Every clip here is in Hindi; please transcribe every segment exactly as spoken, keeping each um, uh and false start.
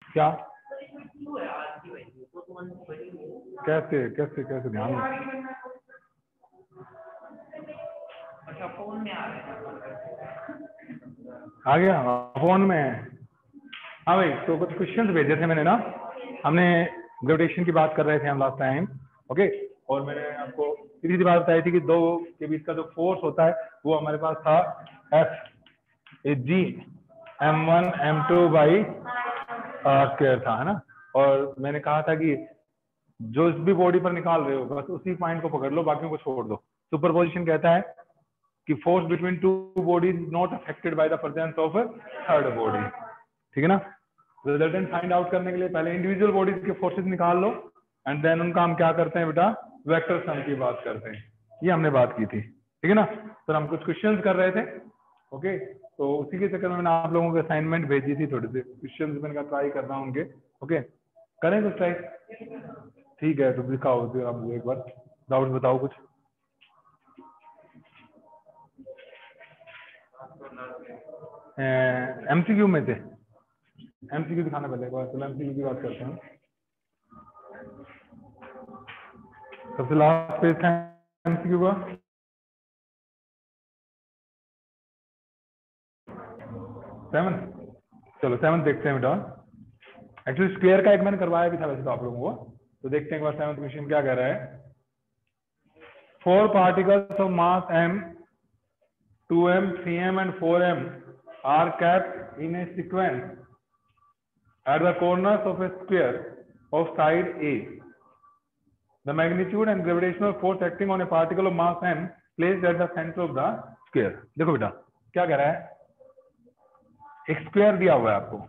क्या कैसे कैसे कैसे ध्यान में अच्छा फोन में आ रहे हैं आ गया फोन में। हाँ भाई, तो कुछ क्वेश्चंस भेजे थे मैंने ना, हमने ग्रेविटेशन की बात कर रहे थे हम लास्ट टाइम। ओके, और मैंने आपको सीधी सी बात बताई थी कि दो के बीच का जो फोर्स होता है वो हमारे पास था F A G M one M two by R square था, है ना। और मैंने कहा था कि जो भी बॉडी पर निकाल रहे हो बस उसी पॉइंट को पकड़ लो, बाकियों को छोड़ दो। सुपरपोजिशन कहता है कि force between two bodies not affected by the presence of third body, ठीक है ना। रिजल्टेंट फाइंड आउट करने के लिए पहले इंडिविजुअल बॉडीज के फोर्सेस निकाल लो एंड देन उनका हम क्या करते हैं बेटा, वेक्टर सम की बात करते हैं। ये हमने बात की थी, ठीक है ना। तो हम कुछ क्वेश्चंस कर रहे थे। ओके, तो उसी के चक्कर में मैंने आप लोगों को असाइनमेंट भेजी थी, थोड़े से क्वेश्चंस मैंने कहा ट्राई कर रहा हूँ उनके। ओके, करें कुछ ट्राई? ठीक है, तो दिखाओ आप मुझे एक बार, डाउट बताओ कुछ। एमसीक्यू में थे, एमसीक्यू दिखाना पहले एक बार, चलो एमसीक्यू की बात करते हैं। सबसे लास्ट पेज था एमसीक्यू का, सेवन। चलो सेवन देखते हैं बेटा। एक्चुअली स्क्वायर का एक मैंने करवाया भी था वैसे तो आप लोगों को, तो देखते हैं एक बार सेवन क्वेश्चन क्या कह रहा है। Four particles of mass M, two M, three M and four M are kept in a sequence at the corners of a square of side A. The magnitude and gravitational force acting on a particle of mass m placed at the center of the square. देखो बेटा क्या कह रहा है, एक स्क्वायर दिया हुआ है आपको,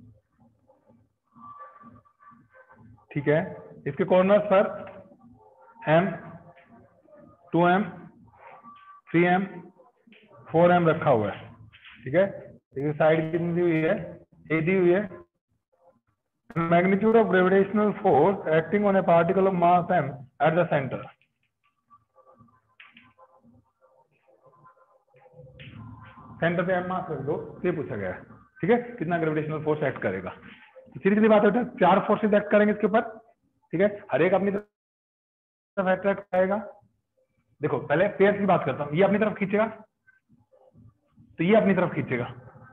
ठीक है। इसके कॉर्नर्स पर m, two M, three M, four M रखा हुआ है, ठीक है। इसकी साइड कितनी दी हुई है, ए दी हुई है। Magnitude of gravitational force acting on a particle of mass m at the centre. Centre पे m मास रख दो, ये पूछा गया है, ठीक है। कितना ग्रेविटेशनल फोर्स एक्ट करेगा, सीधी सीधी बात है, चार फोर्सेस एक्ट करेंगे इसके ऊपर, ठीक है। हर एक अपनी तरफ एक्ट करेगा। देखो पहले पेयर की बात करता हूं, ये अपनी तरफ खींचेगा तो ये अपनी तरफ खींचेगा,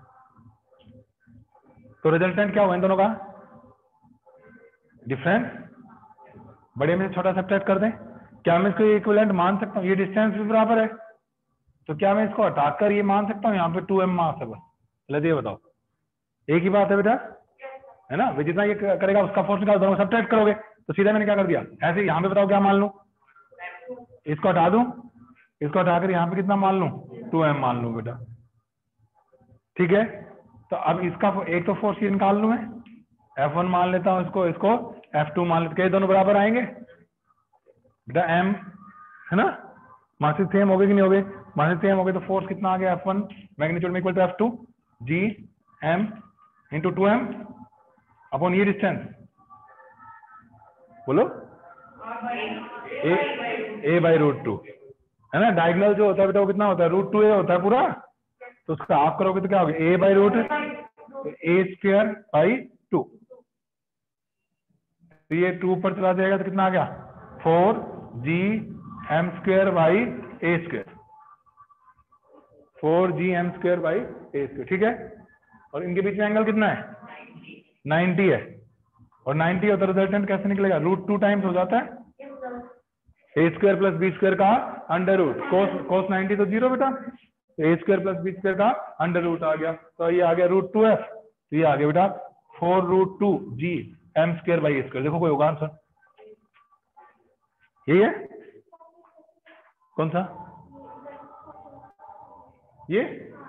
तो रिजल्टेंट क्या हुआ इन दोनों का, डिफरेंस। बड़े में से छोटा सब्ट्रैक्ट कर दें। क्या मैं इसको इक्विवेलेंट मान सकता हूँ, ये डिस्टेंस भी बराबर है, तो क्या मैं इसको हटाकर ये मान सकता हूँ यहाँ पे टू एम मास है बस। चलो ये बताओ, एक ही बात है बेटा, है ना। वे जितना ये करेगा उसका फोर्स निकाल, दोनों सब्ट्रैक्ट करोगे तो सीधा मैंने क्या कर दिया, ऐसे यहाँ पे बताओ क्या मान लूं, इसको हटा दूं, इसको हटाकर यहाँ पे कितना मान लूं, टू एम मान लूं बेटा, ठीक है। तो अब इसका एक तो फोर्स ये निकाल लूं मैं, एफ वन मान लेता हूं इसको, इसको एफ टू मान लेते, दोनों बराबर आएंगे बेटा, एम है ना, मासेस सेम हो गए कि नहीं हो गए, मासेस सेम हो गए तो फोर्स कितना आ गया, एफ वन मैग्नीट्यूड में equal to F two G M into two M upon ये डिस्टेंस, बोलो A A by root two, है ना। डायगोनल जो होता है बेटा वो कितना होता है, रूट टू ए होता है पूरा, तो उसका आप करोगे तो क्या होगा, A by root A square by two, तो ये टू पर चला जाएगा तो कितना आ गया, four G M square by A square, four G M square by A square, ठीक है। और इनके बीच में एंगल कितना है, नाइन्टी है, और नाइन्टी होता है, रिजल्टेंट कैसे निकलेगा, रूट टू टाइम्स हो जाता है A square plus B square का under root, cos cos ninety तो जीरो बेटा, A square plus B square का अंडर रूट आ गया, तो ये आ गया रूट टू एफ, तो ये आ गया बेटा four root two G M square by A square. देखो कोई होगा आंसर, यही है, कौन सा, ये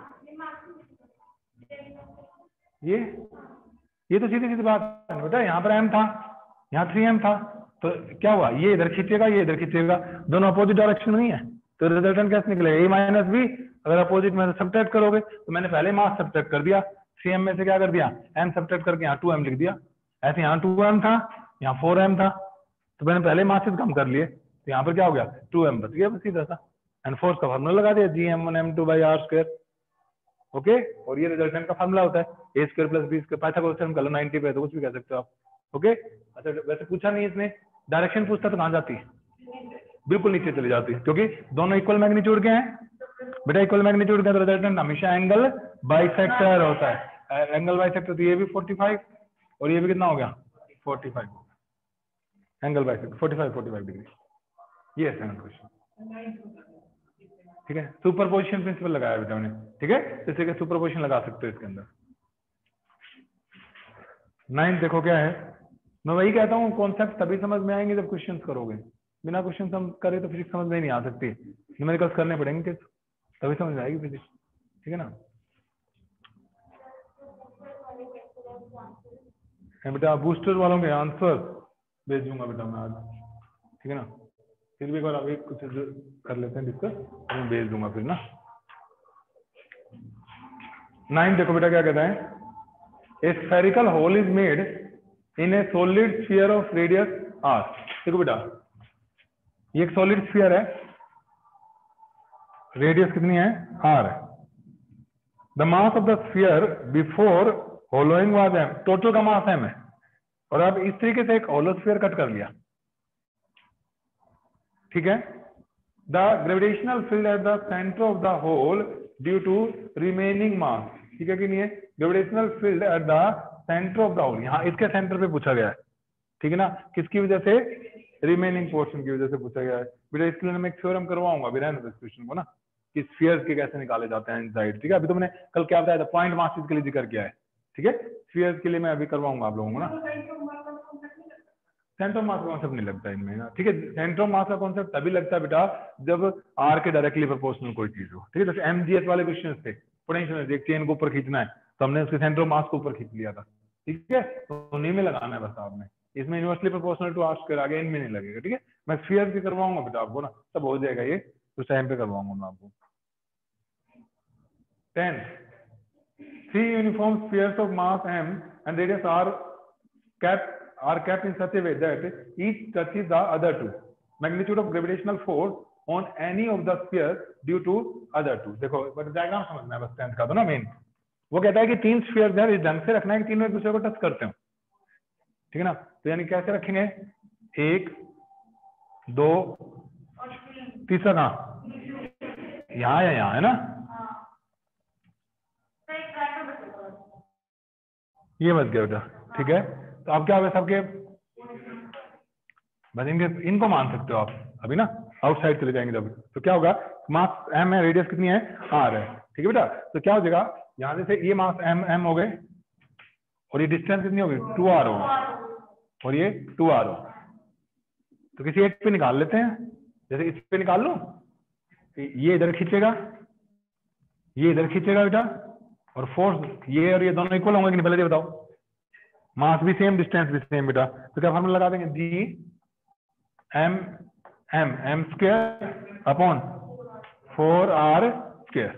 ये ये तो सीधी सीधी बात है बेटा, यहाँ पर एम था, यहाँ थ्री एम था, तो क्या हुआ, ये इधर खींचेगा ये इधर खींचेगा, दोनों अपोजिट डायरेक्शन में नहीं है, तो रिजल्टेंट कैसे निकलेगा, ए माइनस बी। अगर अपोजिट में से सब्ट्रैक्ट करोगे तो मैंने पहले मास सब्ट्रैक्ट कर दिया, थ्री एम में से क्या कर दिया, एम सब्ट्रैक्ट करके यहाँ टू एम लिख दिया, ऐसे यहाँ टू एम था यहाँ फोर एम था, तो मैंने पहले मासेस कम कर लिए, तो यहाँ पर क्या हो गया, टू एम बच गया बस सीधा सा, एंड फोर्स का फॉर्मूला लगा दिया, G M one M two by R square, okay, और ये रिजल्टेंट का फार्मूला होता है A square plus B square, Pythagoras theorem कर लो, नाइनटी पे तो कुछ भी कह सकते हो आप। ओके, अच्छा वैसे पूछा नहीं इसने, डायरेक्शन पूछता तो कहाँ जाती है, बिल्कुल नीचे चली जाती है, क्योंकि दोनों इक्वल मैग्नीट्यूड के हैं बेटा, इक्वल मैग्नीट्यूड का तो रिजल्टेंट हमेशा एंगल बाइसेक्टर होता है, एंगल बाइसेक्टर, तो ये भी फोर्टी फाइव और ये भी कितना हो गया forty five, angle bisector forty five forty five degree. ये है सेकंड क्वेश्चन, ठीक है। सुपरपोजिशन प्रिंसिपल लगाया बेटा मैंने, ठीक है, जैसे कि सुपरपोजिशन लगा सकते हो इसके अंदर। नाइन देखो क्या है, मैं वही कहता हूँ कॉन्सेप्ट तभी समझ में आएंगे जब क्वेश्चंस करोगे, बिना क्वेश्चन हम करे तो फिजिक्स समझ में नहीं आ सकती, न्यूमेरिकल्स करने पड़ेंगे तभी समझ में आएगी फिजिक्स, ठीक है ना। बेटा बूस्टर वालों के आंसर भेज दूंगा बेटा मैं आज, ठीक है ना, फिर भी एक बार अभी कुछ कर लेते हैं डिस्कस, तो मैं भेज दूंगा फिर ना। नाइन देखो बेटा क्या कहता है, a spherical hole is made in a solid sphere of radius R. देखो बेटा ये एक सॉलिड स्फीयर है, रेडियस कितनी है R, the mass of the sphere before hollowing was M, total का मास एम है, और अब इस तरीके से एक होलो स्फीयर कट कर लिया, ठीक है। The gravitational field at the centre of the hole due to remaining mass, ठीक है कि नहीं है, gravitational field at the centre of the hole, यहाँ इसके सेंटर पे पूछा गया है, ठीक है ना, किसकी वजह से, रिमेनिंग पोर्शन की वजह से पूछा गया है बेटा। इसके लिए मैं एक थ्योरम करवाऊंगा अभी रहने दो इस क्वेश्चन को ना, कि स्फीयर्स के कैसे निकाले जाते हैं इनसाइड, ठीक है। अभी तो मैंने कल क्या बताया था, पॉइंट मासेस के लिए जिक्र किया है, ठीक है, स्फीयर्स के लिए मैं अभी करवाऊंगा आप लोगों को ना। सेंटर ऑफ मास का कॉन्सेप्ट नहीं लगता इनमें ना, ठीक है, सेंटर ऑफ मास का कॉन्सेप्ट तभी लगता है बेटा जब आर के डायरेक्टली प्रोपोर्शनल कोई चीज हो, ठीक है। जैसे एमजीएस वाले क्वेश्चन थे, पोटेंशियल एक चेन को ऊपर खींचना है तो हमने उसके सेंटर ऑफ मास को ऊपर खींच लिया था, ठीक है, तो उन्हीं में लगाना है बस आपने, इसमें inversely proportional to R square आगे इनमें नहीं लगेगा, ठीक है। मैं स्फीयर की करवाऊंगा बेटा आपको ना, तब हो जाएगा ये, उस टाइम पे करवाऊंगा मैं आपको। Ten, three uniform spheres of mass M and radius R kept are kept in such a way that each touches the other two. Magnitude of gravitational force on any of the spheres due to other two. देखो बट डायग्राम समझना है बस टेंथ का तो ना मेन, वो कहता है कि तीन स्फीयर्स हैं, इस ढंग से रखना है कि तीनों एक दूसरे को टच करते हो, ठीक है ना, तो यानी कैसे रखेंगे, एक दो तीसरा कहाँ, यहाँ या यहाँ है ना, ये बच गया बेटा, ठीक है। तो आप क्या होगा सबके बस इनके इनको मान सकते हो आप अभी ना, आउटसाइड चले जाएंगे जब, तो क्या होगा, मास एम है, रेडियस कितनी है आर है, ठीक है बेटा, तो क्या हो जाएगा, यहाँ से ये मास एम एम हो गए और ये डिस्टेंस कितनी होगी टू आर होगा और ये टू आर हो, तो किसी एक पे निकाल लेते हैं, जैसे इस पे निकाल लो, ये इधर खींचेगा ये इधर खींचेगा बेटा, और फोर्स ये और ये दोनों इक्वल होंगे कि नहीं, पहले ये बताओ, मास भी सेम डिस्टेंस भी सेम बेटा, तो क्या फार्मूला लगा देंगे, G M M M square upon four R square,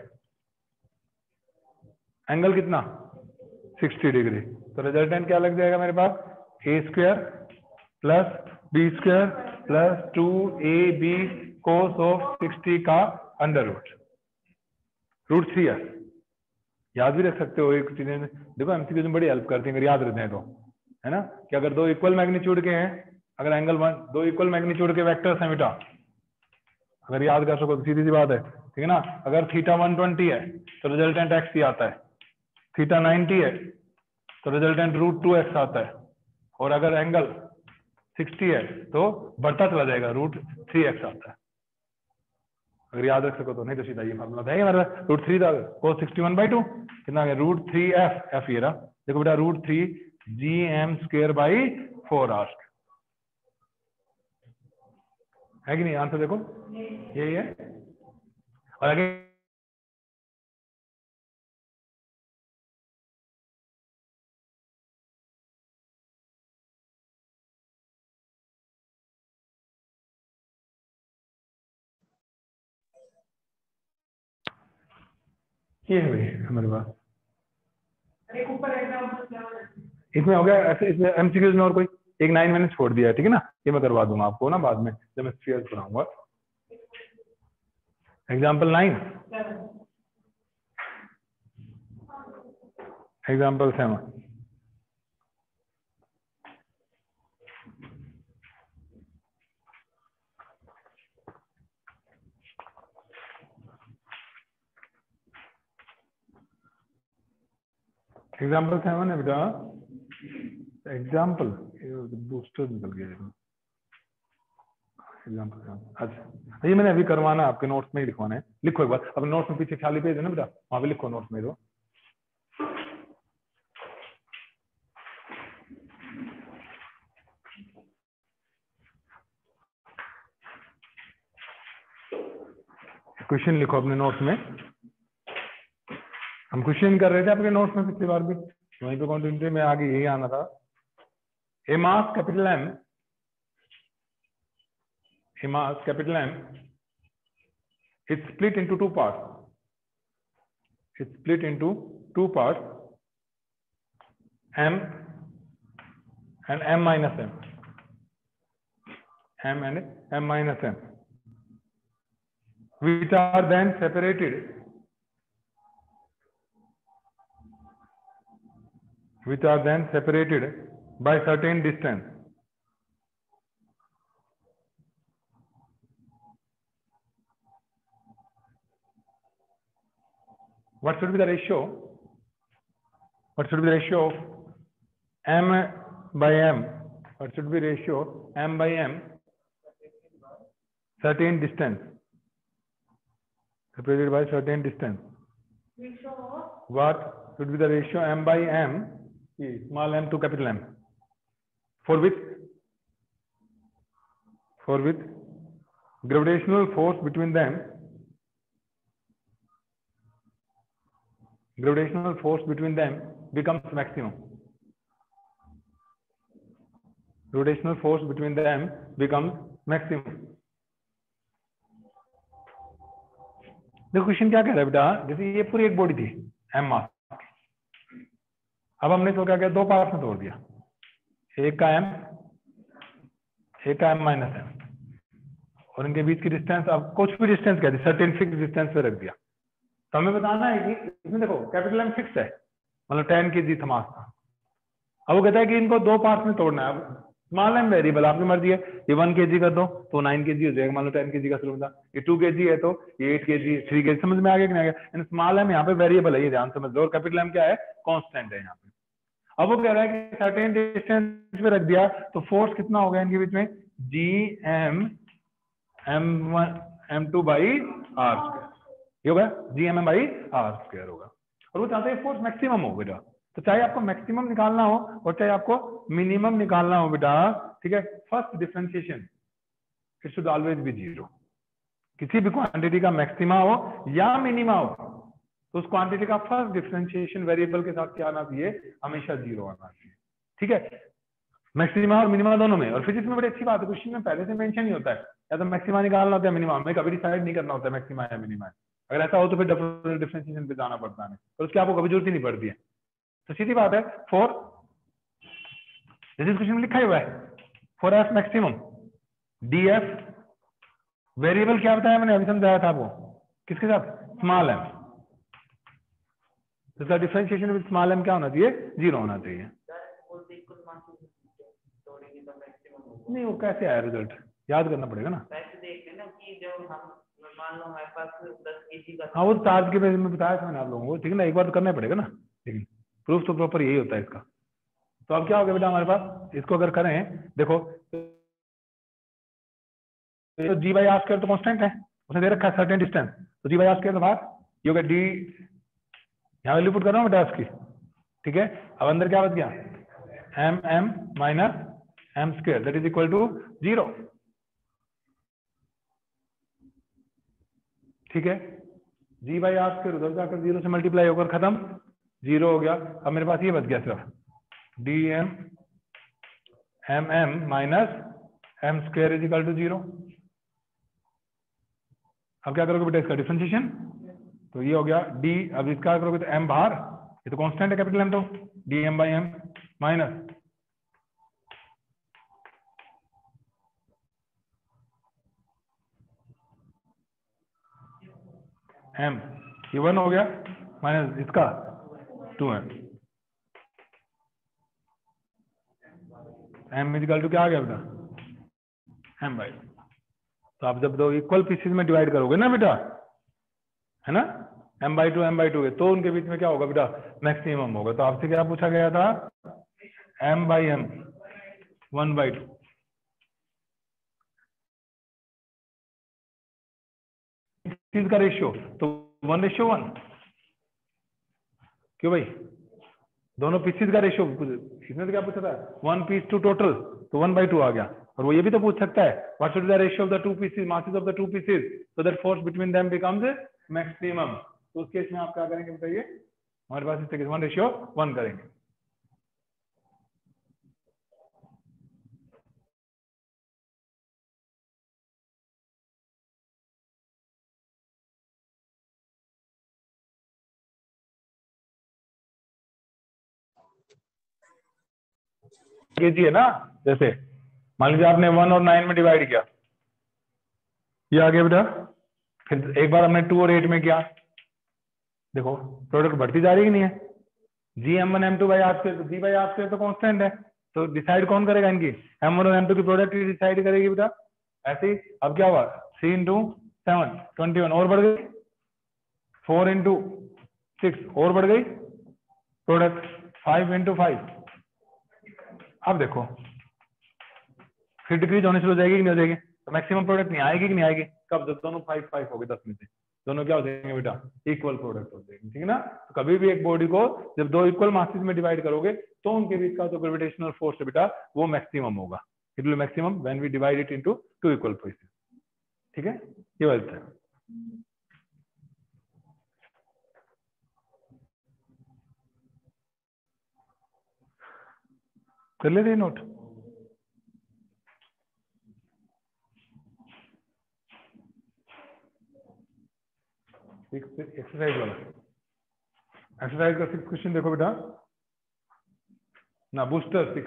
angle कितना सिक्सटी डिग्री, तो रिजल्टेंट क्या लग जाएगा मेरे पास, A square plus B square plus two A B cos of sixty का अंडर रूट रूट थ्री है, याद भी रख सकते हो, एक चीजें देखो एमसीक्यू में बड़ी हेल्प करती है अगर याद रहते हैं तो, है ना, कि अगर दो इक्वल मैग्नीट्यूड के हैं, अगर एंगल वन दो इक्वल मैग्नीट्यूड के वेक्टर्स हैं बेटा, अगर याद कर सको तो सीधी सी बात है, ठीक है ना, अगर थीटा वन ट्वेंटी है तो रिजल्टेंट एक्स ही आता है, थीटा नाइनटी है तो रिजल्टेंट रूट टू एक्स आता है, और अगर एंगल सिक्सटी है तो बढ़ता चला जाएगा, रूट थ्री एक्स आता है, अगर याद रख सको तो, नहीं तो सीधा ये फार्मूला है हमारा, root three cos sixty one by two कितना आ गया, रूट थ्री एफ एफ ये रहा, देखो बेटा root three G M square by four R है कि नहीं, आंसर देखो यही है, और आगे ये है भाई हमारे पास, इसमें हो गया ऐसे, इसमें एमसीक्यूज में और कोई एक नाइन मैंने छोड़ दिया है, ठीक है ना, ये मैं करवा दूंगा आपको ना बाद में जब मैं स्फीयर्स बनाऊंगा। Example nine, example seven, example seven है बेटा, एग्जाम्पल बूस्टर निकल गया एग्जाम्पल सेवन। अच्छा ये मैंने अभी करवाना है, आपके नोट्स में ही लिखवाना है। लिखो एक बार अपने नोट्स में, पीछे खाली पेज है ना बेटा, वहां पे लिखो नोट्स में दो। क्वेश्चन लिखो अपने नोट्स में, हम क्वेश्चन कर रहे थे आपके नोट्स में पिछली बार भी, वहीं पे कंटिन्यूटी में आगे यही आना था। A mass capital M, a mass capital M is split into two parts, is split into two parts, m and m minus m, m and m minus m, which are then separated, which are then separated by certain distance. What should be the ratio? What should be the ratio of m by m? What should be ratio m by m? Certain distance, separated by certain distance. What should be the ratio m by m, small m to capital M, for which, for which gravitational force between them, gravitational force between them becomes maximum. Gravitational force between them becomes maximum. देखो क्वेश्चन क्या कह रहा है बेटा, जैसे ये पूरी एक बॉडी थी एम मास, अब हमने इसको क्या किया, दो पार्ट में तोड़ दिया, एक का एम, एक का एम माइनस एम, और इनके बीच की डिस्टेंस अब कुछ भी डिस्टेंस कह दी, सर्टेन फिक्स डिस्टेंस पे रख दिया। तो हमें बताना है कि इसमें देखो कैपिटल एम फिक्स है, मतलब टेन के जी था मास था। अब वो कहता है कि इनको दो पार्ट में तोड़ना है। अब स्मॉल एम वेरिएबल आपकी मर्जी है, ये वन के जी कर दो तो नाइन के जी हो जाएगा, मान लो टेन के जी का सिलेंडर, ये टू के जी है तो ये एट के जी, थ्री के जी, समझ में आ गया कि नहीं आ गया। स्मॉल एम यहाँ पे वेरिएबल है, ये ध्यान समझ लो, और कैपिटल एम क्या है, कांस्टेंट है यहाँ पे। अब वो कह रहा है कि सर्टेन डिस्टेंस पे रख दिया तो फोर्स कितना हो गया इनके बीच में, G M M one M two by R square, ये होगा G M M by R square होगा। और वो चाहते हैं फोर्स मैक्सिमम हो बेटा, तो चाहे आपको मैक्सिमम निकालना हो और चाहे आपको मिनिमम निकालना हो बेटा, ठीक है, first differentiation it should always be zero. किसी भी क्वांटिटी का मैक्सिमा हो या मिनिमा हो तो उस क्वांटिटी का फर्स्ट डिफरेंशिएशन वेरिएबल के साथ क्या आना चाहिए, हमेशा जीरो आना चाहिए, ठीक है, मैक्सिमा और मिनिमा दोनों में। और फिजिक्स में बड़ी अच्छी बात है, क्वेश्चन में पहले से मेंशन ही होता है, या तो मैक्सिमा निकालना होता है मिनिमा, हमें कभी डिसाइड नहीं करना होता है मैक्सिमा या मिनिमा। अगर ऐसा हो तो फिर डिफरेंशिएशन पे जाना पड़ता है, और उसकी आपको कभी जरूरत ही नहीं पड़ती है। तो सीधी बात है, फॉर जैसे क्वेश्चन में लिखा हुआ है, for F maximum D F, variable क्या बताया मैंने अभी समझाया था आपको, किसके साथ, स्मॉल एम, तो डिफरेंशिएशन विद स्मॉल एम क्या होना चाहिए, जीरो होना चाहिए। नहीं वो कैसे आया रिजल्ट, याद करना पड़ेगा ना, हाँ वो चार्ज के बेस में बताया था मैंने आप लोगों को, ठीक है ना, एक बार तो करना पड़ेगा ना, लेकिन प्रूफ तो प्रॉपर यही होता है इसका। तो अब क्या हो गया बेटा हमारे पास, इसको अगर करें, देखो तो जी बाई आर स्क्वायर तो कांस्टेंट है, उसने दे रखा है सर्टेन डिस्टेंस, तो जी बाई आर स्क्वायर तो बाहर, ये हो गया डी, यहाँ वैल्यू पुट कर रहा हूँ बेटा इसकी, ठीक है। अब अंदर क्या बच गया, M M minus M square that is equal to zero, ठीक है। जी बाई आर स्क्वायर उधर जाकर जीरो से मल्टीप्लाई होकर खत्म, जीरो हो गया। अब मेरे पास ये बच गया सिर्फ D M M M minus M square is equal to zero. अब क्या करोगे बेटा इसका डिफरेंशिएशन, तो ये हो गया डी, अब इसका करोगे तो एम बाहर, ये तो कांस्टेंट है कैपिटल एम, तो D M by M minus M, ये वन हो गया, माइनस इसका two M, M is equal to क्या आ गया बेटा, एम बाई। तो आप जब दो इक्वल पीसेस में डिवाइड करोगे ना बेटा, है ना, M by two M by two, तो उनके बीच में क्या होगा बेटा, मैक्सिमम होगा। तो आपसे क्या पूछा गया था, M by M one by two. Pieces का रेशियो तो वन रेशियो वन, क्यों भाई, दोनों पीसेस का रेशियो, इसने तो क्या पूछा था, वन पीस टू टोटल, तो वन बाई टू आ गया। और वो ये भी तो पूछ सकता है, what should be the ratio of the two pieces, masses of the two pieces, so that force between them becomes maximum. तो उस केस में आप क्या करेंगे बताइए, हमारे पास इस वन रेशियो वन करेंगे। केजी है ना, जैसे मान लीजिए आपने वन और नाइन में डिवाइड किया, ये आ गया बेटा। फिर एक बार हमने टू और एट में किया, देखो प्रोडक्ट बढ़ती जा रही है, नहीं है, G M one M two by R square, G by R square तो कांस्टेंट है, तो डिसाइड कौन करेगा इनकी, एम वन और एम टू की प्रोडक्ट डिसाइड करेगी बेटा। ऐसे ही अब क्या हुआ, three into seven twenty one और बढ़ गई, फोर इंटू सिक्स और बढ़ गई प्रोडक्ट, फाइव इंटू फाइव। अब देखो फिर डिक्रीज होने शुरू हो जाएगी कि नहीं हो जाएगी, तो मैक्सिमम प्रोडक्ट नहीं आएगी कि नहीं आएगी, कब, जब दोनों फाइव फाइव हो गए दस में से, दोनों क्या हो जाएंगे बेटा, इक्वल प्रोडक्ट हो जाएंगे, ठीक है ना। तो कभी भी एक बॉडी को जब दो इक्वल मासेस में डिवाइड करोगे तो उनके बीच का जो ग्रेविटेशनल फोर्स है बेटा वो मैक्सिमम होगा, it will maximum when we divide it into two equal pieces, ठीक है, ये बात है। कर लेते हैं नोट, एक्सरसाइज वाला, एक्सरसाइज का सिक्स क्वेश्चन देखो बेटा ना, booster six,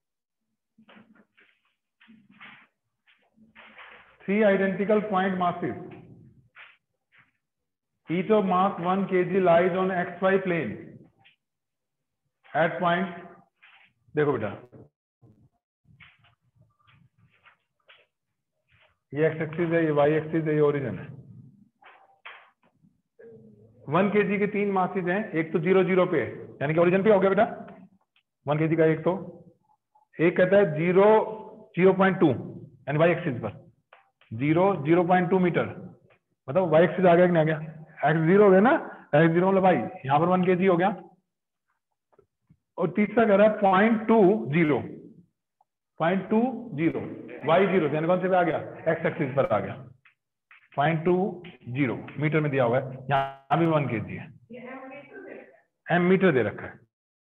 three identical point masses, each of mass one kg lies on xy plane at point, देखो बेटा ये एक्स एक्सिस है, ये वाई एक्सिस है, ये ओरिजिन है। वन केजी के तीन मासेस हैं, एक तो जीरो जीरो पे है, यानी कि ओरिजिन पे हो गया बेटा वन केजी का, एक तो एक कहता है जीरो जीरो पॉइंट टू यानी वाई एक्सिस पर zero zero point two meter, मतलब वाई एक्सिस आ गया कि नहीं आ गया, एक्स जीरो हो गया ना, एक्स जीरो मतलब वाई, यहाँ पर वन केजी हो गया। और तीसरा कह रहा है point two zero, point two zero Y zero, यानी कौन से पे आ गया, एक्स एक्सिस पर आ गया, पॉइंट टू जीरो मीटर में दिया हुआ है, यहाँ भी वन के जी है, एम मीटर दे रखा है।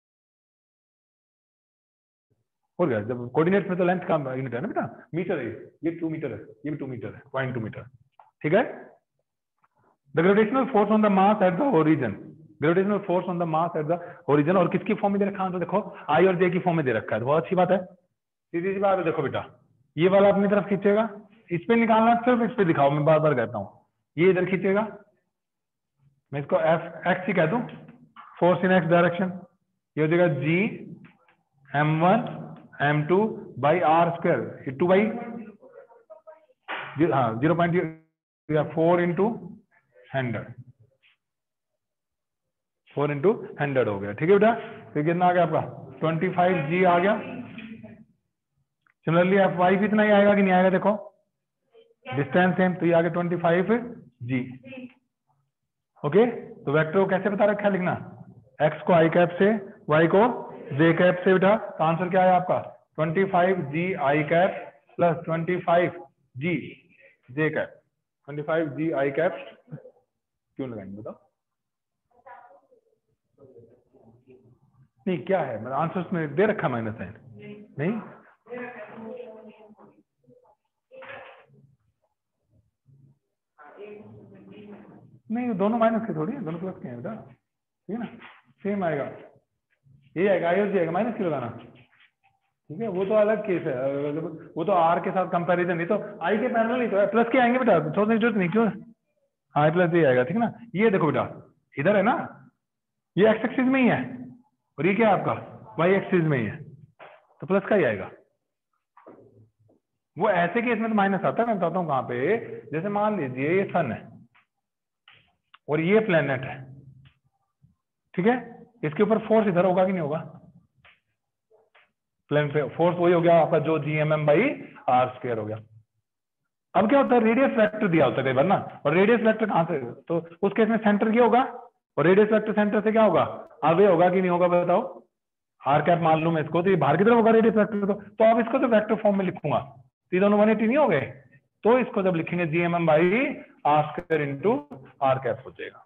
हो गया, जब कोऑर्डिनेट में तो लेंथ का यूनिट है ना बेटा, मीटर है, ये टू मीटर है, ये भी टू मीटर है, पॉइंट टू मीटर, ठीक है। The gravitational force on the mass at the origin, gravitational force on the mass at the origin, और किसकी फॉर्म में दे रखा है, तो देखो आई और जे की फॉर्म में दे रखा है, तो बहुत अच्छी बात है, सीधी सी बात है। देखो बेटा ये वाला अपनी तरफ खींचेगा, इस पे निकालना, सिर्फ इस पे दिखाओ, मैं बार बार कहता हूँ, ये इधर खींचेगा, मैं इसको एफ एक्स ही कह दूं, फोर्स इन एक्स डायरेक्शन, ये हो जाएगा G M one M two by R square, two by हाँ zero point four into hundred, four into hundred हो गया, ठीक है बेटा। तो कितना आ गया आपका ट्वेंटी फाइव जी आ गया। सिमिलरली एफ वाई भी इतना ही आएगा कि नहीं आएगा, देखो डिस्टेंस सेम, तो ये आ गया ट्वेंटी फाइव जी, ओके। तो वेक्टर को कैसे बता रखा है लिखना, एक्स को आई कैप से, वाई को जे कैप से बेटा, तो आंसर क्या है आपका twenty five G I cap plus twenty five G J cap, twenty five G I cap क्यों लगाएंगे बताओ, नहीं क्या है, मतलब आंसर में दे रखा माइनस साइन, नहीं नहीं दोनों माइनस के थोड़ी है, दोनों प्लस के हैं बेटा, ठीक है ना, सेम आएगा, ये आएगा आई और जी आएगा, माइनस क्यों लगाना, ठीक है, वो तो अलग केस है, वो तो आर के साथ कंपैरिजन, नहीं तो आई के पैरेलल ही तो है, प्लस के आएंगे बेटा, सोचने की जरूरत नहीं, क्यों आई प्लस जी आएगा, ठीक है ना। ये देखो बेटा इधर है ना, ये एक्स एक्सिस में ही है, और ये क्या है आपका वाई एक्सिस में ही है, तो प्लस का ही आएगा, वो ऐसे केस में तो माइनस आता है। मैं बताता हूँ कहाँ पे। जैसे मान लीजिए ये सन है और ये प्लेनेट है, ठीक है, इसके ऊपर फोर्स इधर होगा कि नहीं होगा? प्लेनेट पे फोर्स वही हो गया आपका जो G M M by R square हो गया। अब क्या होता है, रेडियस वेक्टर दिया होता है कई बार ना, और रेडियस वेक्टर कहाँ से, तो उस केस में सेंटर क्या होगा, और रेडियस वेक्टर सेंटर से क्या होगा, आगे होगा कि नहीं होगा बताओ? आर कैप मान लूं मैं इसको, तो ये बाहर की तरफ होगा रेडियस वेक्टर को, तो अब इसको तो वेक्टर फॉर्म में लिखूंगा, तो ये दोनों वन एटी नहीं हो गए, तो इसको जब लिखेंगे G M M by R square into R cap हो जाएगा।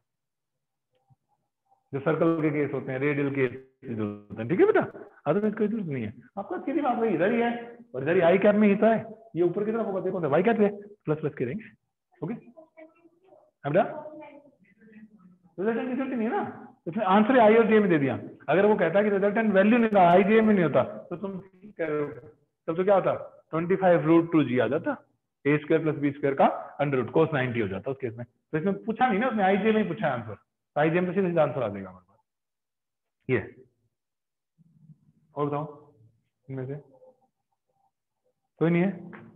जो सर्कल के केस होते हैं, रेडियल केस जो होते हैं, ठीक है बेटा, अदरवाइज कोई जरूरत नहीं है। आपका सीधी बात वही इधर ही है, और इधर ही आई कैप में ही तो है, ये ऊपर की तरफ होगा, देखो वाई कैप है, प्लस प्लस करेंगे, ओके। अब बेटा रिजल्टेंट रिजल्ट नहीं है ना, इसमें आंसर आई और जे में दे दिया। अगर वो कहता है कि रिजल्टेंट वैल्यू नहीं था, आई जे में नहीं होता, तो तुम कह रहे हो तब तो क्या होता, twenty five root two G आ जाता, A square plus B square का अंडर रूट कोस नाइनटी हो जाता उस केस में। तो इसमें पूछा नहीं ना, उसने आई जे में ही पूछा आंसर, तो आई जे में तो सीधे आंसर आ जाएगा हमारे पास। ये और बताओ इनमें से कोई नहीं है?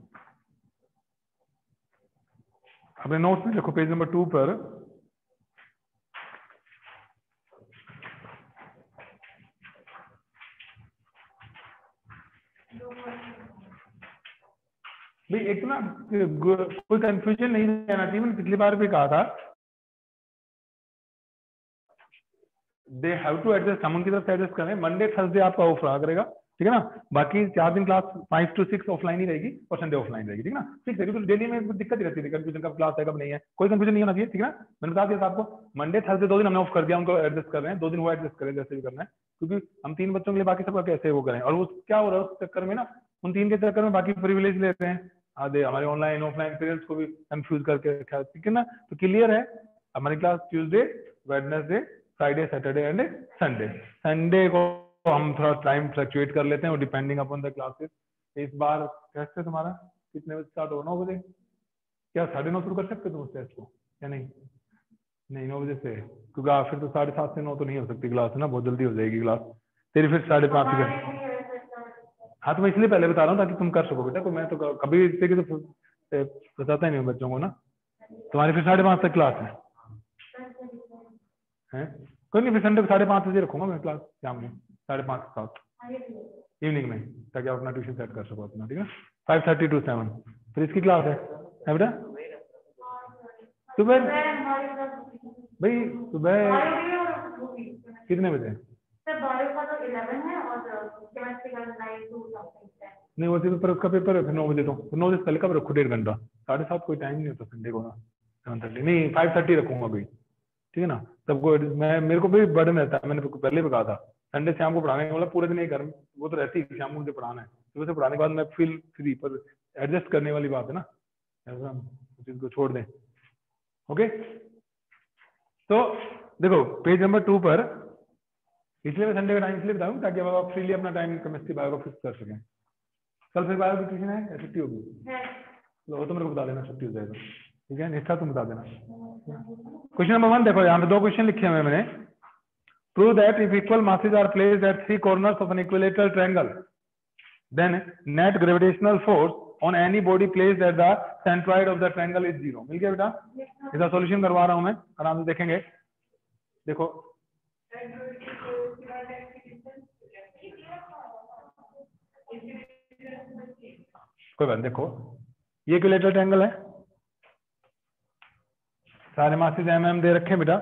अपने नोट्स में देखो पेज नंबर टू पर, भाई एक तो ना कोई कंफ्यूजन नहीं रहना चाहिए। मैंने पिछली बार भी कहा था, दे हैव टू एडजस्ट, हम उनकी तरफ से एडजस्ट करें। मंडे थर्सडे आपका ऑफ रहा करेगा, ठीक है ना, बाकी चार दिन class five two six offline ही रहेगी और संडे ऑफलाइन रहेगी, ठीक है ना। ठीक है, तो डेली में दिक्कत ही रहती है कंफ्यूजन, कब क्लास है कब नहीं है, कोई कंफ्यूजन नहीं होना चाहिए, ठीक है ना। मैंने बता दिया था आपको, मंडे थर्सडे दो दिन हमने ऑफ कर दिया, उनको एडजस्ट कर रहे हैं, दो दिन वो एडजस्ट करें जैसे भी करना है, क्योंकि हम तीन बच्चों के लिए बाकी सबका कैसे वो करें। और वो क्या हो रहा है उस चक्कर में ना, उन तीन के चक्कर में बाकी प्रिविलेज लेते हैं आधे, हमारे ऑनलाइन ऑफलाइन पेरेंट्स को भी कंफ्यूज करके रखा है, ठीक है ना। तो क्लियर है, हमारी class Tuesday, Wednesday, Friday, Saturday and Sunday. Sunday को हम थोड़ा टाइम फ्लक्चुएट कर लेते हैं, और डिपेंडिंग अपॉन द क्लासेस। इस बार टेस्ट है तुम्हारा कितने बजे स्टार्ट हो? नौ बजे? क्या साढ़े नौ शुरू कर सकते तुम उस टेस्ट को या नहीं? नहीं, नौ बजे से, क्योंकि आप फिर तो साढ़े सात से नौ तो नहीं हो सकती क्लास ना, बहुत जल्दी हो जाएगी क्लास तेरी, फिर साढ़े पाँच की। हाँ तो मैं इसलिए पहले बता रहा हूँ ताकि तुम कर सको बेटा, तो मैं तो कभी इससे की तो बताता ही नहीं हूँ बच्चों को ना। तुम्हारी फिर साढ़े पाँच तक क्लास है, है? कोई नहीं, फिर संडे को साढ़े पाँच बजे रखूंगा मैं क्लास शाम में, साढ़े पाँच से सात इवनिंग में, ताकि आप अपना ट्यूशन सेट कर सको अपना, ठीक है। फाइव थर्टी टू सेवन फिर इसकी क्लास है, है बेटा? सुबह भाई, सुबह कितने बजे? नहीं वो पेपर, उसका पेपर है फिर नौ बजे, तो नौ बजे पहले कब रखो, डेढ़ घंटा, साढ़े सात कोई टाइम नहीं होता संडे को ना, सेवन थर्टी नहीं फाइव थर्टी रखूंगा भाई, ठीक है ना। सबको मैं, मेरे को भी बर्डन रहता है, मैंने पहले भी कहा था, संडे शाम को पढ़ाने वाला पूरे दिन एक घर में वो तो रहती है, शाम को मुझे पढ़ाना है, सुबह से पढ़ाने के बाद मैं फील फ्री, पर एडजस्ट करने वाली बात है ना, ऐसा चीज को छोड़ दें, ओके। तो देखो पेज नंबर टू पर, इसलिए मैं संडे का टाइम इसलिए बताऊँ ताकि आप फ्रीली अपना टाइम केमिस्ट्री बायो को फिक्स कर सकें। कल फिर बायो की ट्यूशन है, छुट्टी होगी? तो तो मेरे को बता देना छुट्टी हो जाएगा, ठीक है। निष्ठा तुम बता देना। क्वेश्चन नंबर वन देखो, यहाँ पे दो क्वेश्चन लिखे हुए मैंने। Prove that if equal masses are placed at three corners of an equilateral triangle, then net gravitational force on any body placed at the centroid of the triangle is zero। मिल गया बेटा? इसका सॉल्यूशन करवा रहा हूं मैं, आराम से देखेंगे। देखो कोई बात, देखो ये इक्विलेटरल ट्रायंगल है, सारे मासेस एम एम दे रखे बेटा,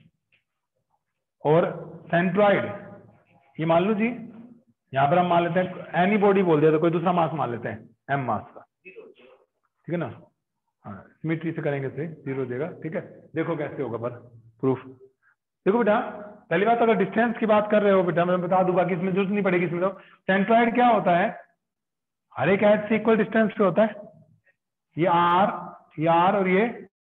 और सेंट्रॉइड ये मान लो जी, यहाँ पर हम मान लेते हैं एनी बॉडी बोल दिया तो कोई दूसरा मास मान लेते हैं एम मास का, ठीक है ना। हाँ सिमेट्री से करेंगे तो जीरो देगा, ठीक है। देखो कैसे होगा पर प्रूफ। देखो बेटा पहली बात, अगर डिस्टेंस की बात कर रहे हो बेटा, मैं बता दूं, बाकी इसमें जरूरत नहीं पड़ेगी इसमें। तो सेंट्रॉइड क्या होता है, हर एक एच से इक्वल डिस्टेंस पे होता है, ये आर, ये आर और ये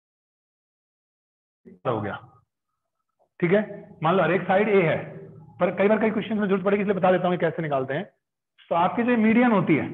हो गया, ठीक है। मान लो हर एक साइड ए है, पर कई बार कई क्वेश्चन में जरूरत पड़ेगी इसलिए बता देता हूँ कैसे निकालते हैं। तो आपकी जो मीडियन होती है,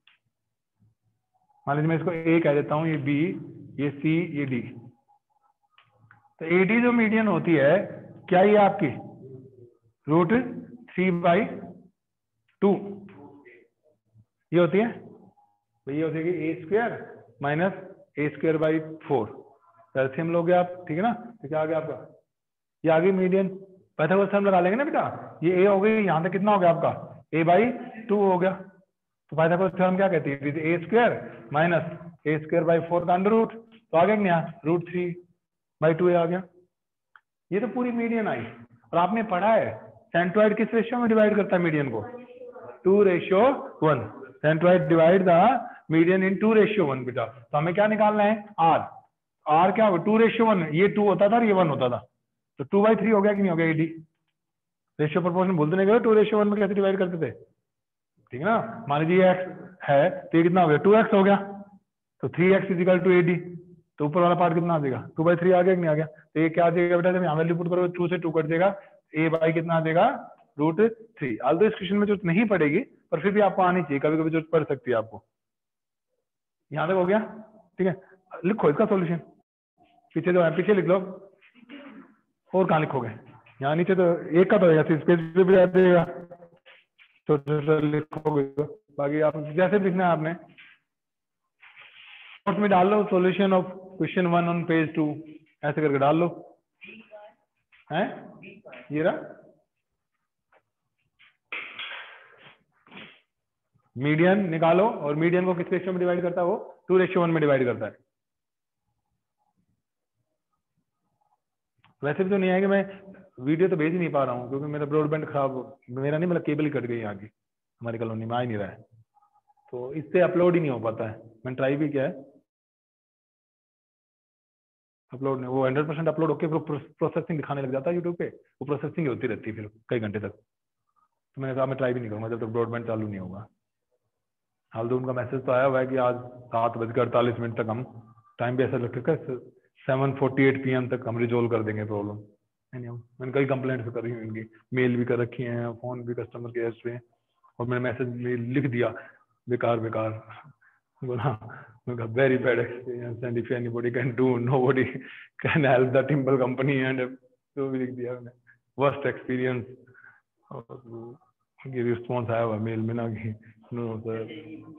मान लीजिए मैं इसको ए कह देता हूँ, ये बी, ये सी, ये डी। तो ए डी जो मीडियन होती है, क्या ये आपकी रूट थ्री बाई टू ये होती है, तो ये हो जाएगी A square minus A square by four, LCM लोगे आप, ठीक है ना। तो क्या आ गया आपका, ये आ गई मीडियन। पाइथागोरस थ्योरम लगा लेंगे ना बेटा, ये ए हो गई, यहाँ तक कितना हो गया आपका, ए बाई टू हो गया। तो पाइथागोरस थ्योरम क्या कहती है, A square minus A square by four का अंडर रूट, तो आ गया क्या, रूट थ्री बाई टू आ गया। ये तो पूरी मीडियन आई। और आपने पढ़ा है सेंट्रोइड किस रेशियो में डिवाइड करता है मीडियन को, two ratio one. Centroid divide the median in two ratio one बेटा। तो हमें क्या निकालना है, आर। आर क्या होगा, टू रेशियो वन, ये टू होता था और ये वन होता था, तो टू बाई थ्री हो गया कि नहीं हो गया, एडी रेशियो प्रोपोर्शन बोलते नहीं गए, टू रेशियो वन में कैसे डिवाइड करते थे, ठीक है ना। मान लीजिए एक्स है तो ये कितना हो गया, टू एक्स हो गया, तो three X is equal to AD, तो ऊपर वाला पार्ट कितना आ जाएगा, टू बाई थ्री आ गया कि नहीं आ गया। तो ये क्या आ जाएगा बेटा, जब यहाँ वैल्यू पुट करोगे टू से टू कट जाएगा, ए बाई कितना आ जाएगा, रूट थ्री। आल इस क्वेश्चन में जरूरत नहीं पड़ेगी, पर फिर भी आपको आनी चाहिए, कभी कभी जरूरत पड़ सकती है आपको। यहाँ तक हो गया, ठीक है। लिखो इसका सॉल्यूशन, पीछे जो है पीछे लिख लो, और कहाँ लिखोगे, यहाँ नीचे तो एक का तो पेज पे भी आ जाएगा, तो लिखोगे, बाकी आप जैसे लिखना है आपने नोट में डाल लो, solution of question one on page two, ऐसे करके डाल लो, हैं ये रहा मीडियन निकालो, और मीडियन को किस रेशियो में डिवाइड करता है, वो टू रेशियो वन में डिवाइड करता है। वैसे भी तो नहीं है कि मैं वीडियो तो भेज ही नहीं पा रहा हूँ, क्योंकि मेरा ब्रॉडबैंड खराब, मेरा नहीं मतलब केबल ही कट गई आगे, हमारी कॉलोनी में आ ही नहीं रहा है, तो इससे अपलोड ही नहीं हो पाता है। मैंने ट्राई भी किया है, अपलोड नहीं, वो हंड्रेड परसेंट अपलोड होकर फिर प्रोसेसिंग दिखाने लग जाता है यूट्यूब पे, वो प्रोसेसिंग होती रहती है फिर कई घंटे तक। तो मैंने कहा मैं ट्राई भी नहीं करूँगा जब तक ब्रॉडबैंड चालू नहीं होगा। हाल तो उनका मैसेज तो आया हुआ है कि आज सात बजकर अड़तालीस मिनट तक हम, टाइम भी ऐसा लगता है seven forty eight P M तक हम रिजोल्व कर देंगे प्रॉब्लम। मैंने कई कंप्लेंट्स करी हुई इनकी, मेल भी कर रखी हैं, फोन भी कस्टमर केयर पे, और मैंने मैसेज में लिख दिया बेकार बेकार, बोला very bad experience and if anybody can do nobody can help the timble company and, तो भी लिख दिया मैंने वर्स्ट एक्सपीरियंस। ये रिस्पॉन्स आया हुआ मेल में ना कि नो सर,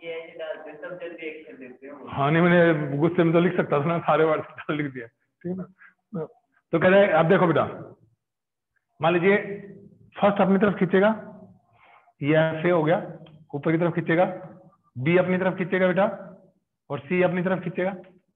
हाँ नहीं मैंने गुस्से में तो लिख सकता था ना, सारे वर्ड लिख दिया, ठीक है ना। तो कह रहे अब देखो बेटा, मान लीजिए फर्स्ट अपनी तरफ खींचेगा, ये एफ ए हो गया, ऊपर की तरफ खींचेगा, बी अपनी तरफ खींचेगा बेटा, और सी अपनी तरफ खींचेगा,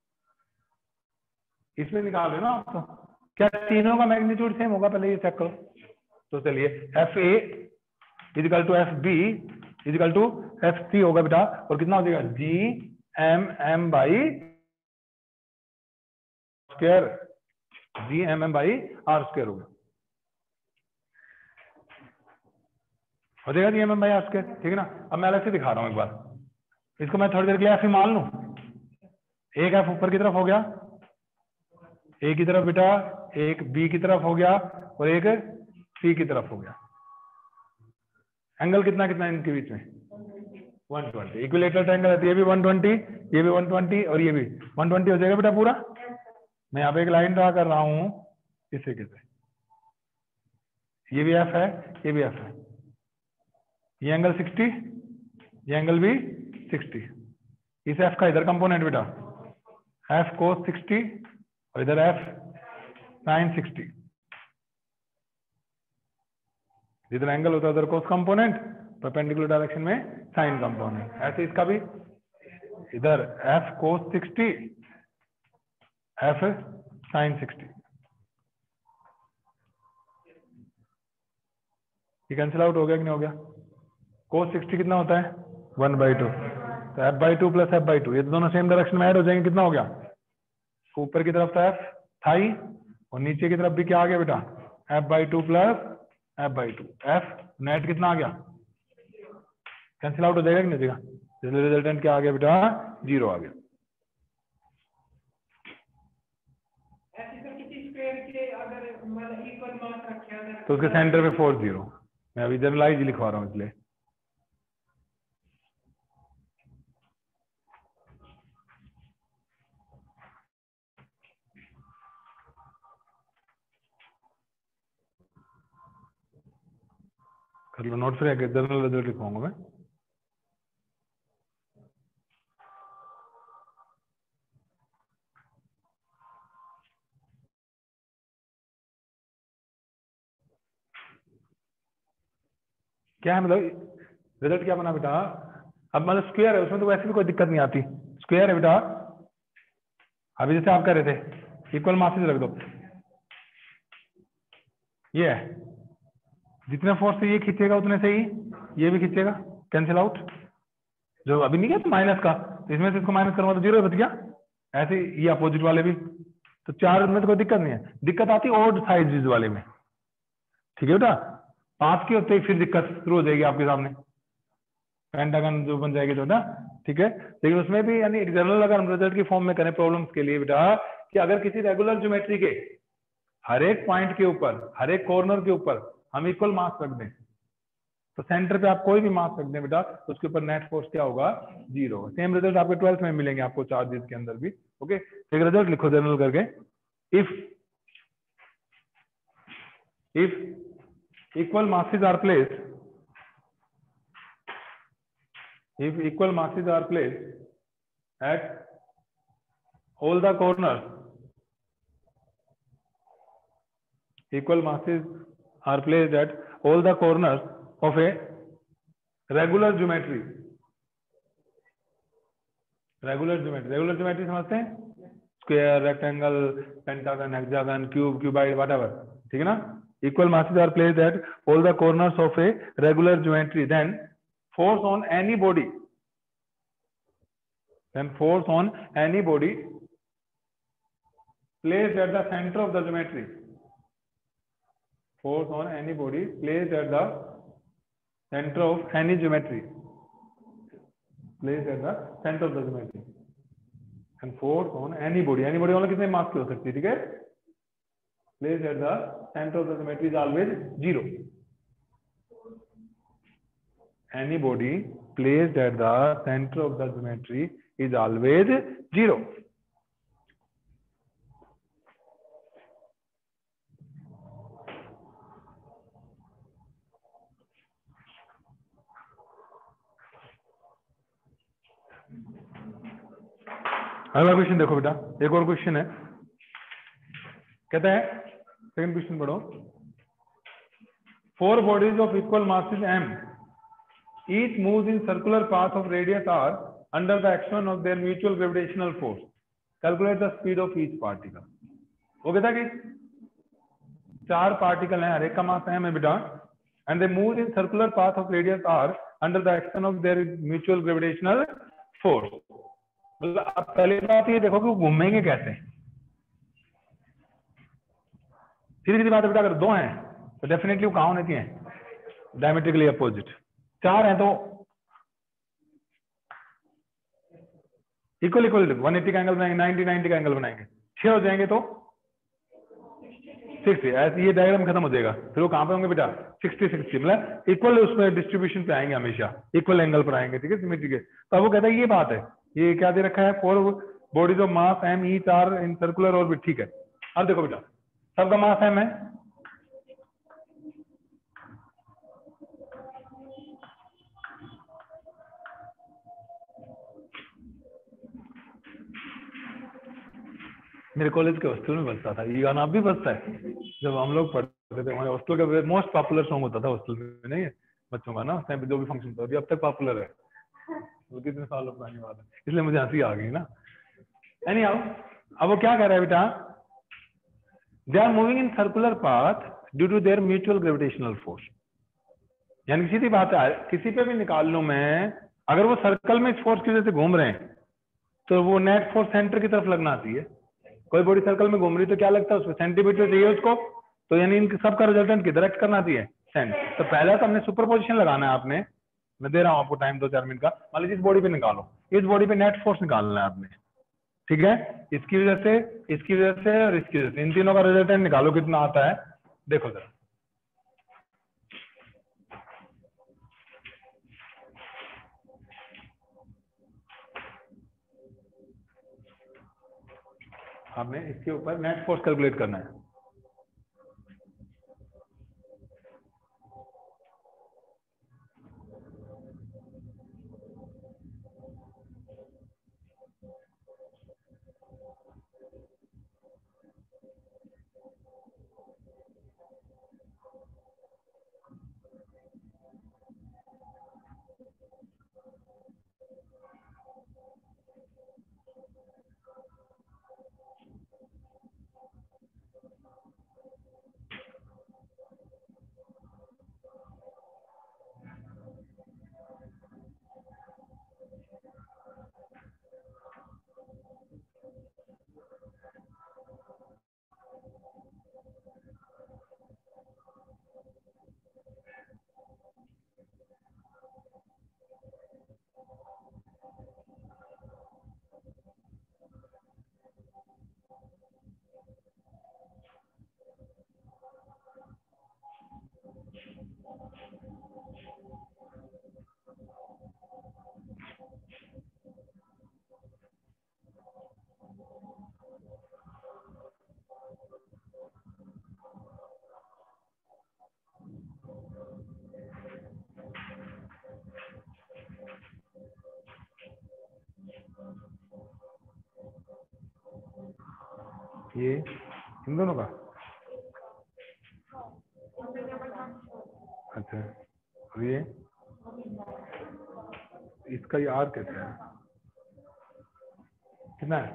इसमें निकाल रहे ना आप। तो क्या तीनों का मैग्नीट्यूड सेम होगा, पहले ये चेक करो। तो चलिए F A is equal to F B is equal to F C होगा बेटा, और कितना हो जाएगा, G M M by square, G M M by R square होगा, हो जाएगा G M M by R square, ठीक है ना। अब मैं अलग से दिखा रहा हूँ एक बार, इसको मैं थोड़ी देर के लिए ऐसे मान लूं, एक एफ ऊपर की तरफ हो गया, ए की तरफ बेटा, एक बी की तरफ हो गया, और एक सी की तरफ हो गया। एंगल कितना कितना इनके बीच में, वन ट्वेंटी। इक्विलेटरल ट्रायंगल है, ये भी वन ट्वेंटी, ये भी वन ट्वेंटी, और ये भी वन ट्वेंटी हो जाएगा बेटा पूरा। मैं यहाँ पे एक लाइन ड्रा कर रहा हूँ इस तरीके से, ये भी एफ है, ये भी एफ है, ये एंगल सिक्सटी, ये एंगल भी सिक्सटी। इस एफ का इधर कंपोनेंट बेटा एफ कोस सिक्सटी, और इधर एफ साइन सिक्सटी। जिधर एंगल होता है उधर कोस कंपोनेंट, परपेंडिकुलर डायरेक्शन में साइन कंपोनेंट। ऐसे इसका भी इधर F cos sixty, F sine sixty. ये कैंसिल आउट हो गया कि नहीं हो गया, कोस सिक्सटी कितना होता है, वन बाई टू, तो F by two plus F by two, ये दोनों सेम डायरेक्शन में ऐड हो जाएंगे, कितना हो गया, ऊपर की तरफ था एफ थाई, और नीचे की तरफ भी क्या आ गया बेटा, F by two plus F by two, F net कितना आ गया, कैंसिल आउट हो जाएगा कि नहीं जाएगा, रिजल्टेंट क्या आ गया बेटा, जीरो आ गया। तो उसके सेंटर पे फोर जीरो, मैं अभी जनरलाइज लिखवा रहा हूँ इसलिए। कर लो नोट, फिर जनरल रिजल्ट लिखवाऊंगा मैं। क्या है मतलब रिजल्ट क्या बना बेटा? अब मतलब स्क्वायर है, उसमें तो वैसे भी कोई दिक्कत नहीं आती, स्क्वायर है बेटा। अभी जैसे आप कह रहे थे इक्वल मासेज रख दो, ये है, जितने फोर्स से ये खींचेगा उतने से ही ये भी खींचेगा, कैंसिल आउट। जो अभी नहीं है माइनस का, तो इसमें से इसको माइनस करूंगा तो जीरो बच गया। ऐसे ही ये अपोजिट वाले भी, तो चार में तो कोई दिक्कत नहीं है। दिक्कत आती है ऑड साइज वाले में, ठीक है बेटा। पांच के होते ही फिर दिक्कत शुरू हो जाएगी आपके सामने, पेंटागन जो बन जाएगी तो ना, ठीक है। लेकिन उसमें भी यानी जनरल अगर हम रिजल्ट की फॉर्म में करें प्रॉब्लम्स के लिए बेटा, कि अगर किसी रेगुलर ज्योमेट्री के हर एक पॉइंट के ऊपर, हर एक कॉर्नर के ऊपर हम इक्वल मास रख दें, तो सेंटर पे आप कोई भी मास रख दें बेटा, तो उसके ऊपर नेट फोर्स क्या होगा? जीरो। सेम रिजल्ट आपके ट्वेल्थ में मिलेंगे आपको चार्जेस के अंदर भी। ओके, एक रिजल्ट लिखो जनरल करके, if if equal masses are placed, if equal masses are placed at all the corners, equal masses are placed at all the corners of a regular geometry, regular geometry, regular geometry समझते हैं? Square, rectangle, pentagon, hexagon, cube, cuboid, whatever, ठीक है ना। Equal masses are placed at all the corners of a regular geometry, then force on any body, then force on any body placed at the center of the geometry, force on any body placed at the center of any geometry, placed at the center of the geometry, and force on any body, any body मतलब कितने मास की हो सकती है, ठीक है। placed at the center of the geometry is always zero. Any body placed at the center of the geometry is always zero. अगला क्वेश्चन देखो बेटा, एक और क्वेश्चन है, कहता है सेकंड क्वेश्चन पढ़ो। Four bodies of equal masses m, each moves in circular path of radius r under the action of their mutual gravitational force. Calculate the speed of each particle. वो कहता है कि चार पार्टिकल हैं, हर एक का मास m है बेटा, and they move in circular path of radius r under the action of their mutual gravitational force. मतलब आप पहले बात ये देखो कि वो घूमेंगे कैसे। सीधी सीधी बात है बेटा, अगर दो हैं तो डेफिनेटली वो कहाँ होने चाहिए? Diametrically opposite. चार हैं तो इक्वल इक्वल वन एट्टी का एंगल बनाएंगे, नाइनटी नाइनटी का एंगल बनाएंगे। छह हो जाएंगे तो सिक्सटी, ऐसे ये डायग्राम खत्म हो जाएगा। फिर वो कहाँ पे होंगे बेटा? सिक्सटी सिक्सटी, मतलब इक्वल उसमें डिस्ट्रीब्यूशन पे आएंगे, हमेशा इक्वल एंगल पर आएंगे, ठीक है, सिमेट्री के। तो अब वो कहता है ये बात है, ये क्या दे रखा है? Four bodies of mass M each are in circular orbit, ठीक है। अब देखो बेटा, सबका मास एम है, मेरे कॉलेज के हॉस्टल में बजता था ये गाना, अब भी बजता है। जब हम लोग पढ़ते थे हमारे हॉस्टल का मोस्ट पॉपुलर सॉन्ग होता था हॉस्टल में, नहीं है बच्चों का ना, उस टाइम पे जो भी फंक्शन था, अभी अब तक पॉपुलर है, वो कितने सालों पुरानी बात है, इसलिए मुझे हंसी आ गई ना। एनी हाउ, अब वो क्या कह रहा है बेटा? They are moving in circular path due to their mutual gravitational force. यानी सीधी बात है, किसी पे भी निकाल लूं मैं, अगर वो सर्कल में इस फोर्स की वजह से घूम रहे हैं तो वो नेट फोर्स सेंटर की तरफ लगना चाहिए। कोई बॉडी सर्कल में घूम रही तो क्या लगता है उसको? सेंटीमीटर चाहिए उसको, तो यानी इन सबका रिजल्टेंट किधर एक्ट करना चाहिए? सेंटर। तो पहले तो हमने सुपरपोजिशन लगाना है आपने, मैं दे रहा हूं आपको टाइम दो चार मिनट का। मान लीजिए इस बॉडी पे निकालो, इस बॉडी पे नेट फोर्स निकालना है आपने, ठीक है, इसकी वजह से, इसकी वजह से और इसकी वजह से, इन तीनों का रिजल्टेंट निकालो कितना आता है। देखो जरा, आपने इसके ऊपर नेट फोर्स कैलकुलेट करना है। ये इन दोनों का, अच्छा, और ये इसका ये आर कैसे है, कितना है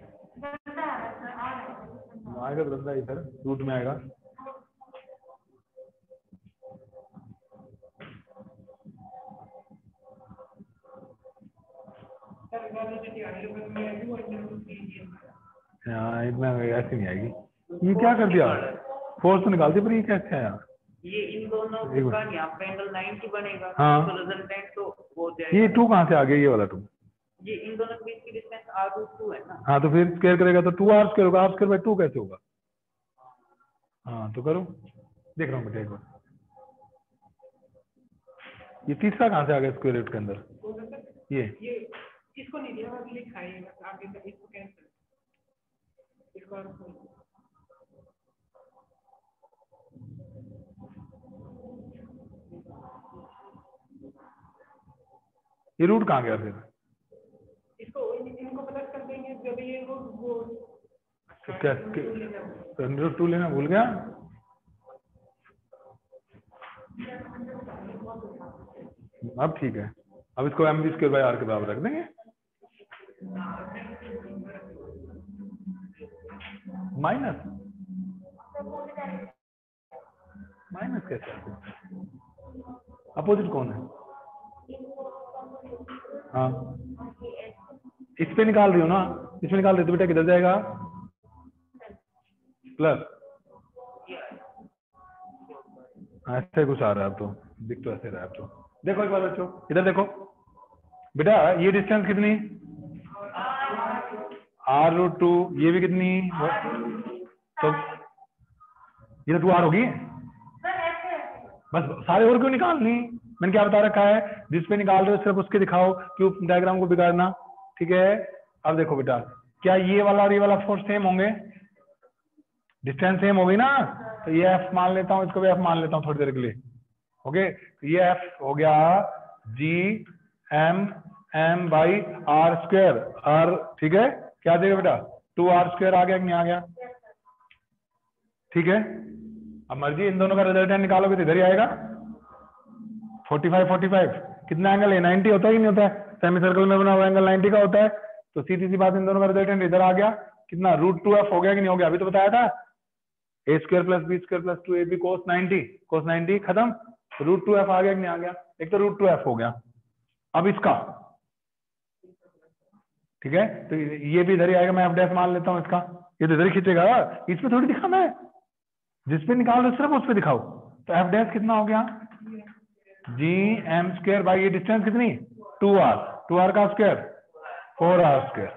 आएगा, तो बंदा इधर रूट में आएगा, हाँ इतना ऐसे नहीं आएगी। ये क्या कर दिया, फोर्स तो निकाल दी, पर ये कैसे है यार, ये इन दोनों का यहाँ पे एंगल नाइंटी बनेगा, हाँ। तो रिजल्टेंट तो वो हो जाएगा। ये टू कहाँ से आ गया, ये वाला टू, ये इन दोनों के बीच की डिस्टेंस आर रूट टू है ना। हाँ तो फिर स्क्वायर करेगा तो टू आर स्क्वायर होगा, आर स्क्वायर बाई टू कैसे होगा, हाँ तो करो, देख रहा हूँ बेटा एक बार, ये तीसरा कहाँ से आ गया स्क्वायर रूट के अंदर, ये ये इसको नहीं दिया, बस लिखा है आगे तक, इसको कैंसिल, इसको ये रूट कहाँ गया फिर, इसको इनको प्लस कर देंगे जब ये वो वो तो क्या रूट टू लेना भूल गया, अब ठीक है, अब इसको M B square by R के बराबर रख देंगे, माइनस माइनस कैसे, अपोजिट कौन है, हाँ इस पे निकाल रही हो ना, इसमें निकाल रही तो बेटा किधर जाएगा, प्लस, ऐसे कुछ आ रहा है अब तो, दिख तो ऐसे रहा है अब तो, देखो एक बार बच्चों इधर देखो बेटा, ये डिस्टेंस कितनी, आर रूट टू, ये भी कितनी, तो ये तो टू आर होगी, बस सारे और क्यों निकालनी, मैंने क्या बता रखा है, जिस पे निकाल रहे हो सिर्फ उसके दिखाओ, क्यों डायग्राम को बिगाड़ना, ठीक है। अब देखो बेटा, क्या ये वाला और ये वाला फोर्स सेम होंगे, डिस्टेंस सेम होगी ना, तो ये एफ मान लेता हूँ, इसको भी एफ मान लेता हूँ थोड़ी देर के लिए, ओके, तो ये एफ हो गया G M M by R square, R ठीक है, क्या देगा बेटा, टू आर स्क्वायर आ गया कि नहीं आ गया, ठीक है। अब मर्जी इन दोनों का रिजल्टेंट निकालोगे तो इधर ही आएगा, फोर्टी फाइव फोर्टी फाइव कितना एंगल है, नाइंटी होता है कि नहीं होता है, सेमी सर्कल में बना हुआ एंगल नाइंटी का होता है, तो सीधी सी बात इन दोनों का रिजल्टेंट इधर आ गया, कितना रूट टू एफ हो गया कि नहीं हो गया, अभी तो बताया था, A square plus B square plus two A B cos ninety, cos ninety खत्म, रूट टू एफ आ गया कि नहीं आ गया, एक तो रूट टू एफ हो गया, अब इसका ठीक है, तो ये भी इधर ही आएगा, मैं एफ डैश मान लेता हूँ इसका, ये तो इधर ही खींचेगा, इसमें थोड़ी दिखाना है, जिस पे निकाल रहे सिर्फ उस पे दिखाओ, तो एफ डैश कितना हो गया, जी एम स्क्वायर बाई ये डिस्टेंस कितनी, टू आर, टू आर का स्क्वायर फोर आर स्क्वायर,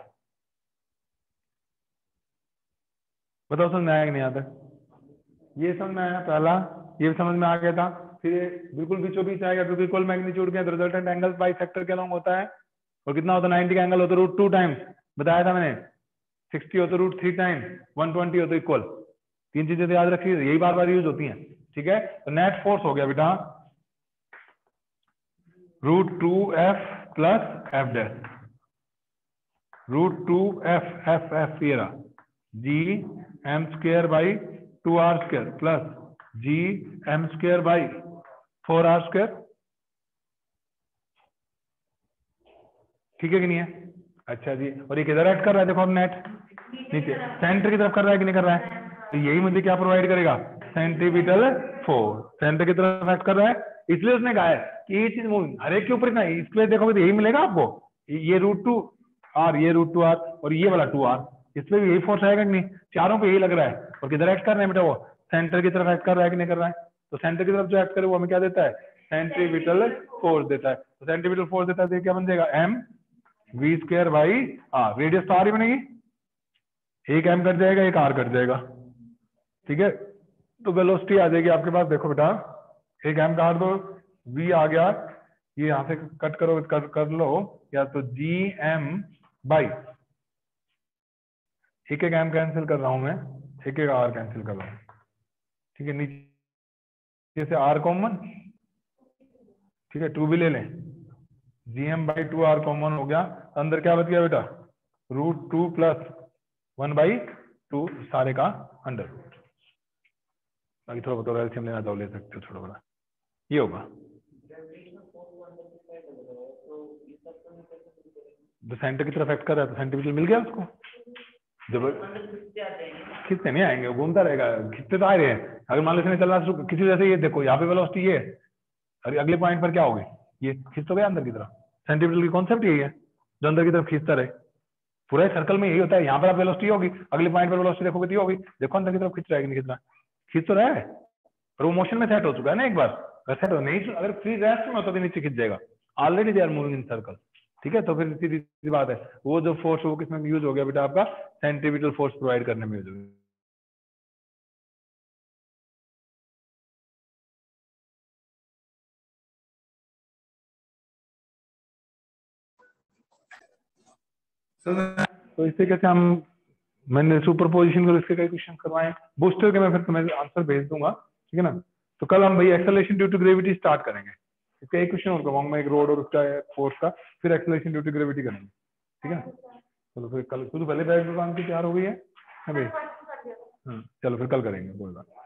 बताओ समझ में आया कि नहीं आता, ये समझ में आया पहला, ये भी समझ में आ गया था, फिर बिल्कुल बीचों बीच आएगा क्योंकि इक्वल मैग्नीट्यूड के रिजल्टेंट एंगल बाई सेक्टर के अलॉन्ग होता है, और कितना होता है, नाइंटी का एंगल होता है रूट टू टाइम्स, बताया था मैंने, सिक्सटी हो तो root three time, one twenty हो तो इक्वल, तीन चीजें तो याद रखिए, यही बार बार यूज होती हैं, ठीक है। तो नेट फोर्स हो गया बेटा root two F plus F dash, root two F F F ये रहा, G M square by two R square plus G M square by four R square, ठीक है कि नहीं है, अच्छा जी, और ये किधर एक्ट कर रहा है, देखो अब नेट नीचे सेंटर की तरफ कर रहा है कि नहीं कर रहा है, तो यही मुझे क्या प्रोवाइड करेगा, सेंटीमीटर फोर, सेंटर की तरफ एक्ट कर रहा है, इसलिए उसने कहा है कि ये चीज मूविंग, हर एक के ऊपर इतना, इसके देखोगे तो यही मिलेगा आपको, ये रूट टू आर, ये रूट टू आर, और ये वाला टू आर, इसमें भी यही फोर्स आएगा कि नहीं, चारों पे यही लग रहा है, और किधर एक्ट कर रहे हैं बेटा, वो सेंटर की तरफ एक्ट कर रहा है कि नहीं कर रहा है, तो सेंटर की तरफ जो एक्ट करे वो हमें क्या देता है, सेंट्रीपिटल फोर्स देता है, तो सेंट्रीपिटल फोर्स देता है, तो क्या बन जाएगा, M V square by R, radius तो आर ही बनेगी, एक एम कट जाएगा, एक आर कट जाएगा, ठीक है, तो वेलोसिटी आ जाएगी आपके पास, देखो बेटा एक एम काट दो, वी आ गया, ये यहां से कट करो, कर, कर लो, या तो जी एम बाई, एक एक एम कैंसिल कर रहा हूं मैं, एक एक आर कैंसिल कर रहा हूं, ठीक है, नीचे से आर कॉमन, ठीक है, टू भी ले लें, G M by two R common हो गया, अंदर क्या बच गया बेटा, root two plus one by two सारे का अंडर रूट। बाकी थोड़ा बहुत एलसीएम लेना चाहो ले सकते हो, थोड़ा बड़ा ये होगा। तो सेंटर की तरफ एक्ट कर रहा है तो सेंटीमीटर मिल गया उसको। जब खिंचते नहीं आएंगे, वो घूमता रहेगा, खिंचते तो आ रहे हैं। अगर मान लो इसने चल रहा किसी जैसे ये देखो यहाँ पे वेलोसिटी ये है, अरे अगले पॉइंट पर क्या होगी, ये खींच तो गया अंदर की तरफ। सेंटीमीटर की कॉन्सेप्ट यही है, जो अंदर की तरफ खींचता रहे। पूरे सर्कल में यही होता है, यहाँ पर आप वेलोसिटी होगी, अगले पॉइंट पर वेलोसिटी देखोगे तो होगी। देखो अंदर की तरफ खींच रहा है कि नहीं खींच रहा, खींच तो रहा है, और वो मोशन में सेट हो चुका है ना एक बार। अगर सेट हो नहीं, अगर फ्री रेस्ट में होता तो नीचे खींच जाएगा। Already they are moving in circle, ठीक है। तो फिर सीधी सी बात है, वो जो फोर्स वो किसमें यूज हो गया बेटा, आपका सेंटीमीटर फोर्स प्रोवाइड करने में यूज हो गया। तो इस तरीके से हम, मैंने सुपरपोजिशन को इसके कई क्वेश्चन करवाए। बूस्टर के मैं फिर तुम्हें आंसर भेज दूंगा, ठीक है ना। तो कल हम भाई acceleration due to gravity start करेंगे। इसका एक क्वेश्चन और करवाऊंगा, एक रोड और उसका फोर्स का, फिर एक्सेलरेशन ड्यू टू ग्रेविटी करेंगे, ठीक है। चलो फिर कल, तू तो पहले बैग दुकान की तैयार हो गई है भाई। हाँ चलो फिर कल करेंगे, कोई बात।